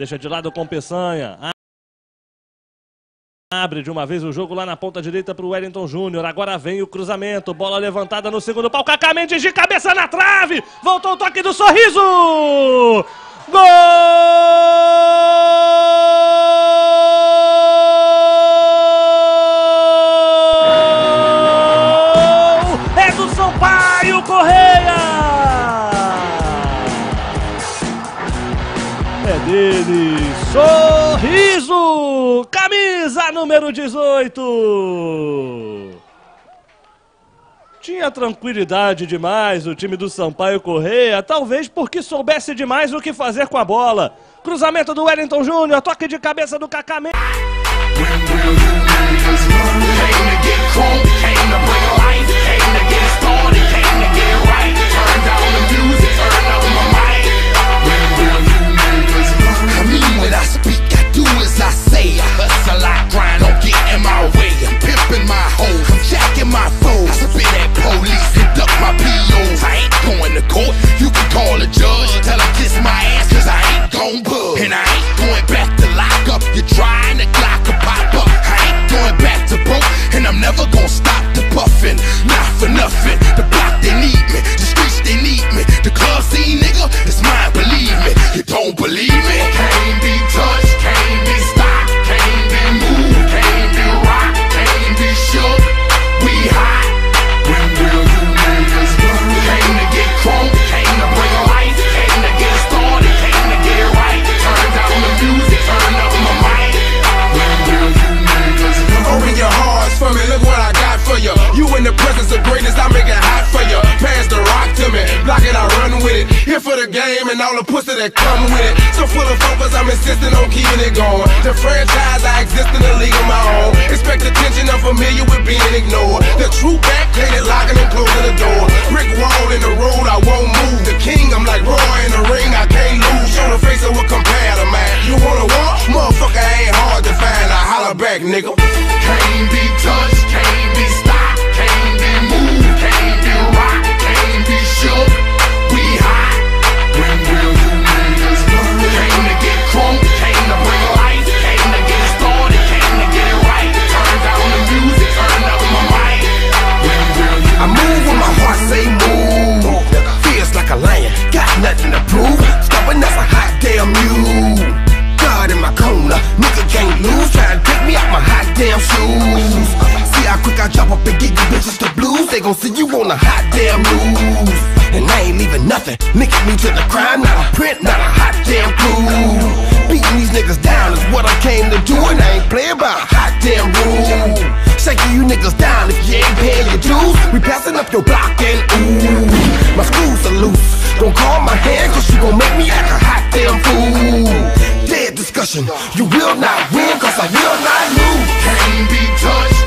deixa de lado com Peçanha. Abre de uma vez o jogo lá na ponta direita para o Wellington Júnior. Agora vem o cruzamento. Bola levantada no segundo pau. Kaká Mendes de cabeça na trave. Voltou o toque do Sorriso. Gol! É do Sampaio Correia. É dele. Sorriso. Camisa número 18. Tinha tranquilidade demais o time do Sampaio Correia, talvez porque soubesse demais o que fazer com a bola. Cruzamento do Wellington Júnior, toque de cabeça do Kaká Mendes. And I ain't going back to lock up. You're trying to clock a pop up. I ain't going back to broke, and I'm never gonna stop the puffin'. Not for nothing. The block they need me, the streets they need me. The club scene, nigga, it's mine. Believe me. You don't believe me? Can't be touched, can't be stopped, can't be moved, can't be rocked, can't be shook. We hot. When will you niggas learn? Came to get crunk, came to bring life, came to get started, came to get right. Turn down the music, turn up my mic. When will you niggas learn? Open your hearts for me, look what I got for you. You in the presence of greatness, I make it hot for you. Pass the rock to me, block it, I run with it. Here for the game and all the pussy that come with it. So full of focus, I'm insisting on keeping it going. The franchise, I exist in a league of my own. Expect attention, I'm familiar with being ignored. The true back, painted, locking and closing the door. Brick wall in the road, I won't move. The king, I'm like Roy in the ring, I can't lose. Show the face of what compare to man. You wanna walk? Motherfucker ain't hard to find. I holler back, nigga. Can't be touched, can't be stopped, can't be moved, can't be rocked, can't be shook. We hot. When will you niggas learn? Came to get crunk, came to bring life, came to get started, came to get it right. Turn down the music, turn up my mic. When will you I move when my heart say move. Feels like a lion, got nothing to prove. Stubborn as a hot damn mule. God in my corner, nigga can't lose. Try to take me out my hot damn shoes. See how quick I drop up and get you bitches the blues. They gon' see you on a hot damn news. And I ain't leaving nothing, linking me to the crime. Not a print, not a hot damn clue. Beating these niggas down is what I came to do. And I ain't playing by a hot damn rule. Shaking you niggas down if you ain't paying your dues. We passing up your block and ooh, my screws are loose. Don't call my hand cause you gon' make me act a hot damn fool. Dead discussion, you will not win cause I will not lose. Can't be touched.